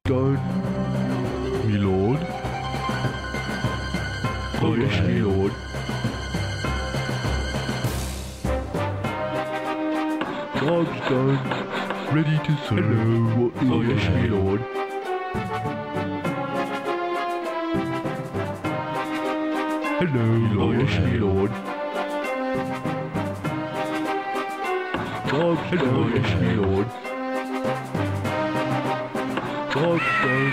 done, my lord. Oh yes, my lord. Job's done. Ready to serve. Oh yes, my lord. Hello, oh yes, my lord. Job's done. Oh yes, my lord. Job's done.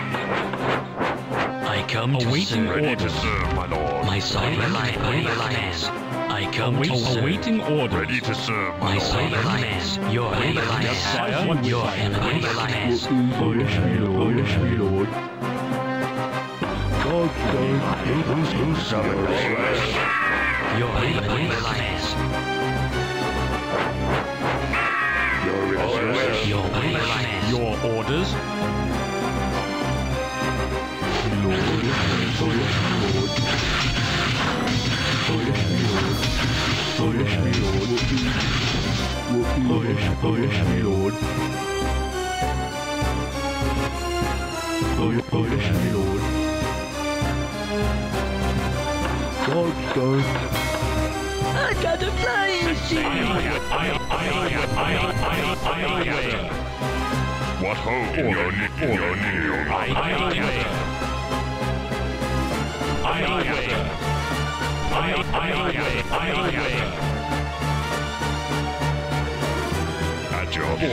I come to Awaiting serve. ready to serve, my lord. My sovereign commands. I come to serve. Awaiting order. Ready to serve, my My lord. sovereign commands. Your Yes, sire. commands. Your eminent commands. Oh yes, my lord. Oh yes, my lord. Job's done. Who summoned us? Your eminent commands. Your request. Your commands. Your orders. My lord. Oh yes, my lord. Oh yes, my lord. Oh yes, my lord. Oh yes, my lord. Oh yes, my lord. Job's done. I got a flying machine! What ho? Your At your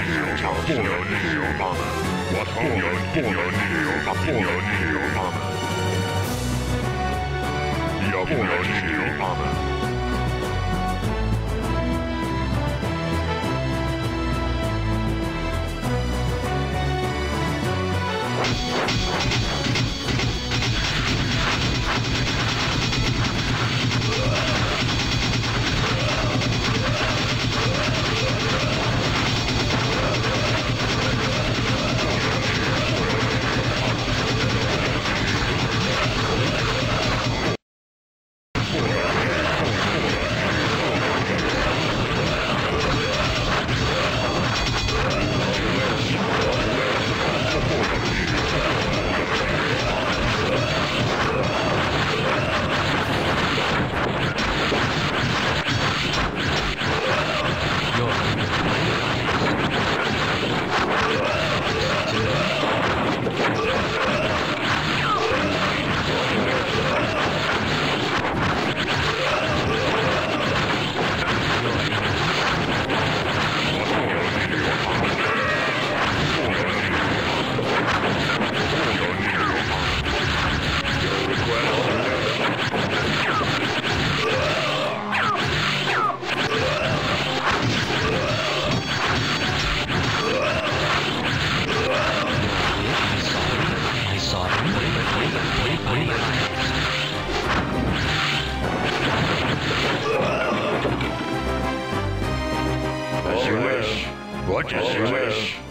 What ho? Your What is your wish?